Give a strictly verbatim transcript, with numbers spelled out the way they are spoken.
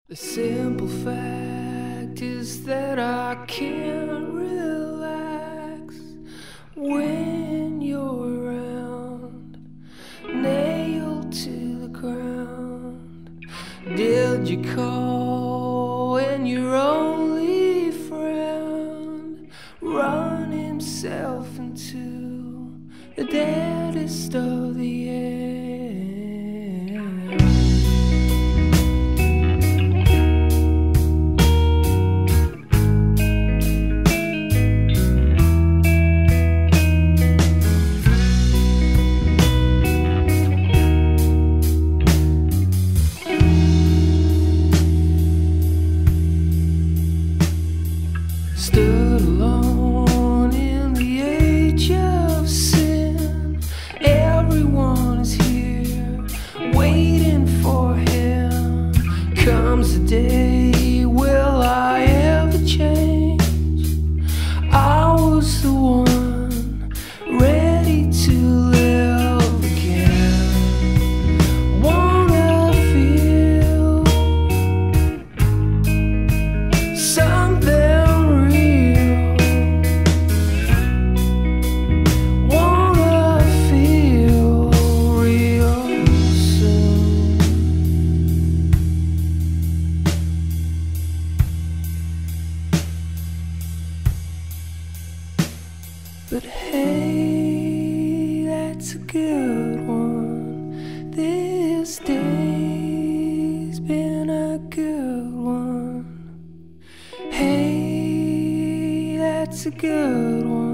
The simple fact is that I can't relax when you're around, nailed to the ground. Did you call when your only friend run himself into the deadest of the air? Stood alone in the age of sin. Everyone is here waiting for him. Comes the day, will I ever change? I was the one ready to live again. Wanna feel something But hey, that's a good one. This day's been a good one. Hey, that's a good one.